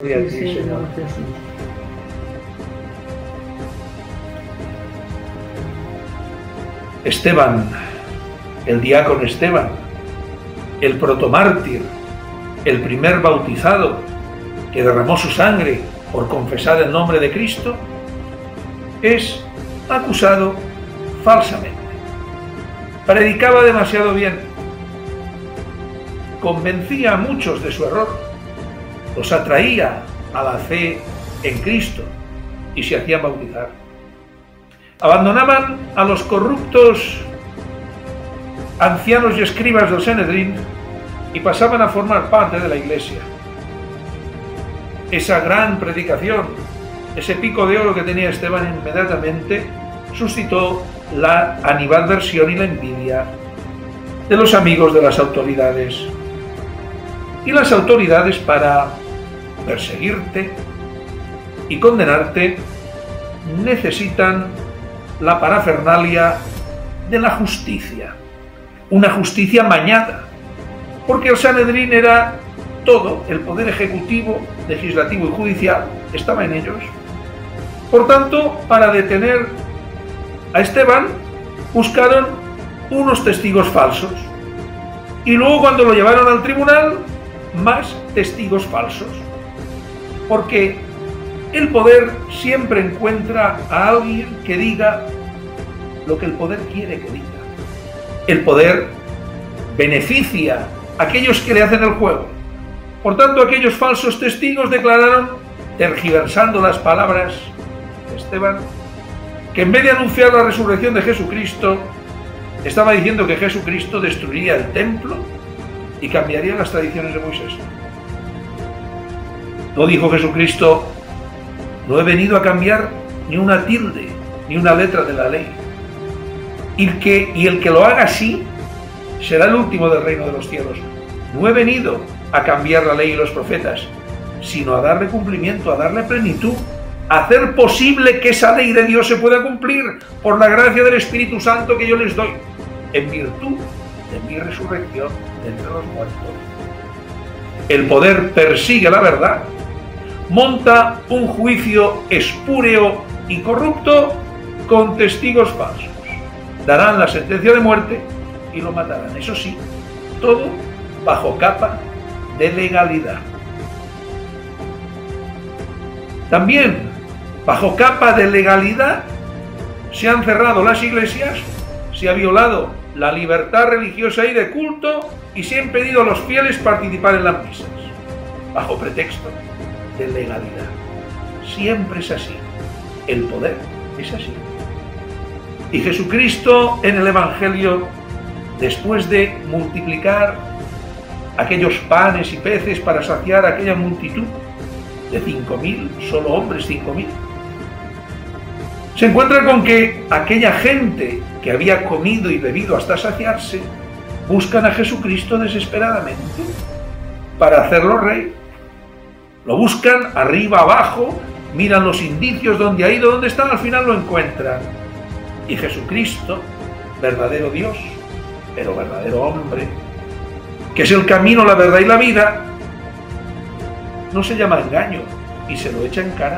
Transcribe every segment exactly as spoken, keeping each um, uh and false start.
Gloria a ti, Señor. Esteban, el diácono Esteban, el protomártir, el primer bautizado que derramó su sangre por confesar el nombre de Cristo, es acusado falsamente. Predicaba demasiado bien, convencía a muchos de su error, los atraía a la fe en Cristo y se hacían bautizar. Abandonaban a los corruptos ancianos y escribas del Sanedrín y pasaban a formar parte de la Iglesia. Esa gran predicación, ese pico de oro que tenía Esteban, inmediatamente suscitó la animadversión y la envidia de los amigos de las autoridades. Y las autoridades, para perseguirte y condenarte, necesitan la parafernalia de la justicia, una justicia mañada, porque el Sanedrín era todo, el poder ejecutivo, legislativo y judicial estaba en ellos. Por tanto, para detener a Esteban, buscaron unos testigos falsos, y luego, cuando lo llevaron al tribunal, más testigos falsos, porque el poder siempre encuentra a alguien que diga lo que el poder quiere que diga. El poder beneficia a aquellos que le hacen el juego. Por tanto, aquellos falsos testigos declararon, tergiversando las palabras de Esteban, que en vez de anunciar la resurrección de Jesucristo, estaba diciendo que Jesucristo destruiría el templo y cambiaría las tradiciones de Moisés. No dijo Jesucristo: no he venido a cambiar ni una tilde, ni una letra de la ley. Y el que, y el que lo haga así será el último del reino de los cielos. No he venido a cambiar la ley y los profetas, sino a darle cumplimiento, a darle plenitud, a hacer posible que esa ley de Dios se pueda cumplir por la gracia del Espíritu Santo que yo les doy, en virtud de mi resurrección de entre los muertos. El poder persigue la verdad, monta un juicio espúreo y corrupto con testigos falsos. Darán la sentencia de muerte y lo matarán. Eso sí, todo bajo capa de legalidad. También, bajo capa de legalidad, se han cerrado las iglesias, se ha violado la libertad religiosa y de culto y se ha impedido a los fieles participar en las misas, bajo pretexto de legalidad. Siempre es así. El poder es así. Y Jesucristo en el Evangelio, después de multiplicar aquellos panes y peces para saciar a aquella multitud de cinco mil, solo hombres cinco mil, se encuentra con que aquella gente que había comido y bebido hasta saciarse, buscan a Jesucristo desesperadamente para hacerlo rey. Lo buscan arriba, abajo, miran los indicios, dónde ha ido, dónde está, al final lo encuentran. Y Jesucristo, verdadero Dios, pero verdadero hombre, que es el camino, la verdad y la vida, no se llama engaño y se lo echa en cara.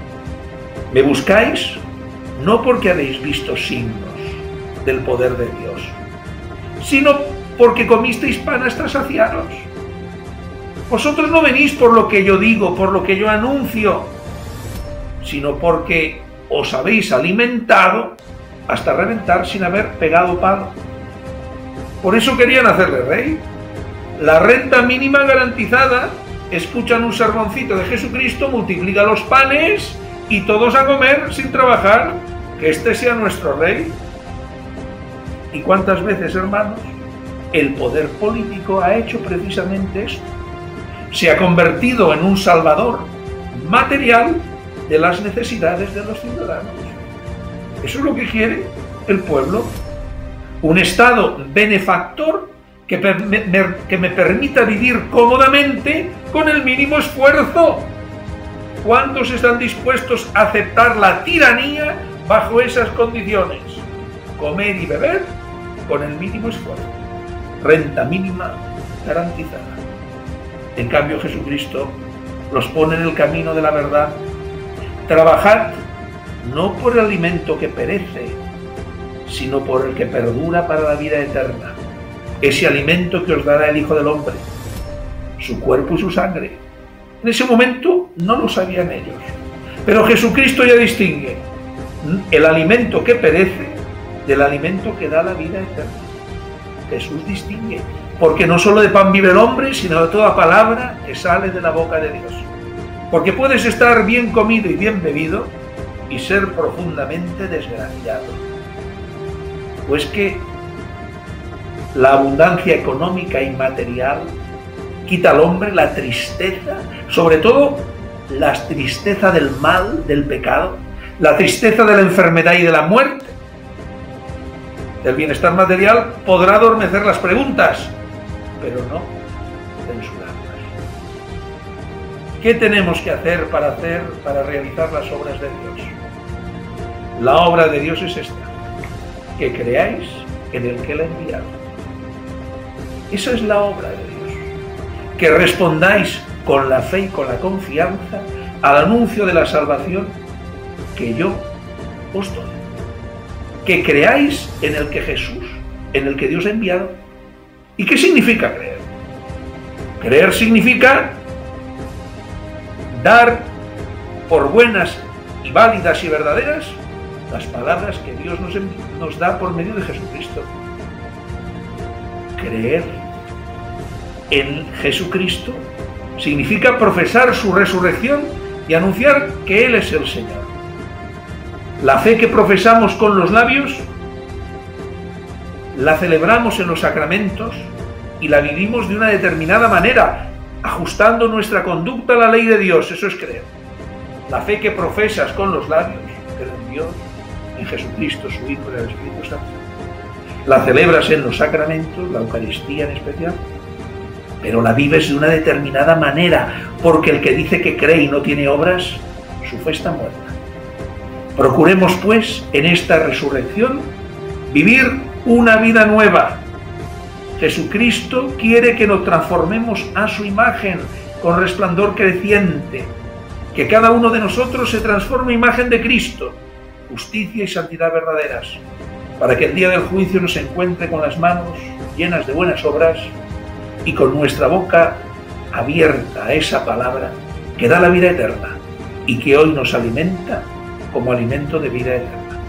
Me buscáis no porque habéis visto signos del poder de Dios, sino porque comisteis pan hasta saciaros. Vosotros no venís por lo que yo digo, por lo que yo anuncio, sino porque os habéis alimentado hasta reventar sin haber pegado palo. Por eso querían hacerle rey. La renta mínima garantizada, escuchan un sermoncito de Jesucristo, multiplica los panes y todos a comer sin trabajar, que este sea nuestro rey. ¿Y cuántas veces, hermanos, el poder político ha hecho precisamente esto? Se ha convertido en un salvador material de las necesidades de los ciudadanos. Eso es lo que quiere el pueblo. Un Estado benefactor que, per me, que me permita vivir cómodamente con el mínimo esfuerzo. ¿Cuántos están dispuestos a aceptar la tiranía bajo esas condiciones? Comer y beber con el mínimo esfuerzo. Renta mínima garantizada. En cambio, Jesucristo los pone en el camino de la verdad. Trabajad no por el alimento que perece, sino por el que perdura para la vida eterna, ese alimento que os dará el Hijo del Hombre, su cuerpo y su sangre. En ese momento no lo sabían ellos, pero Jesucristo ya distingue el alimento que perece del alimento que da la vida eterna. Jesús distingue, porque no solo de pan vive el hombre, sino de toda palabra que sale de la boca de Dios. Porque puedes estar bien comido y bien bebido y ser profundamente desgraciado. Pues que la abundancia económica y material quita al hombre la tristeza, sobre todo la tristeza del mal, del pecado, la tristeza de la enfermedad y de la muerte. Del bienestar material podrá adormecer las preguntas, pero no censurarlas. ¿Qué tenemos que hacer para hacer, para realizar las obras de Dios? La obra de Dios es esta: que creáis en el que Él ha enviado. Esa es la obra de Dios. Que respondáis con la fe y con la confianza al anuncio de la salvación que yo os doy. Que creáis en el que Jesús, en el que Dios ha enviado. ¿Y qué significa creer? Creer significa dar por buenas y válidas y verdaderas las palabras que Dios nos, nos da por medio de Jesucristo. Creer en Jesucristo significa profesar su resurrección y anunciar que Él es el Señor. La fe que profesamos con los labios la celebramos en los sacramentos y la vivimos de una determinada manera, ajustando nuestra conducta a la ley de Dios. Eso es creer. La fe que profesas con los labios, creo en Dios, en Jesucristo, su Hijo y en el Espíritu Santo, la celebras en los sacramentos, la Eucaristía en especial, pero la vives de una determinada manera, porque el que dice que cree y no tiene obras, su fe está muerta. Procuremos, pues, en esta resurrección, vivir una vida nueva. Jesucristo quiere que nos transformemos a su imagen con resplandor creciente, que cada uno de nosotros se transforme a imagen de Cristo, justicia y santidad verdaderas, para que el día del juicio nos encuentre con las manos llenas de buenas obras y con nuestra boca abierta a esa palabra que da la vida eterna y que hoy nos alimenta como alimento de vida eterna.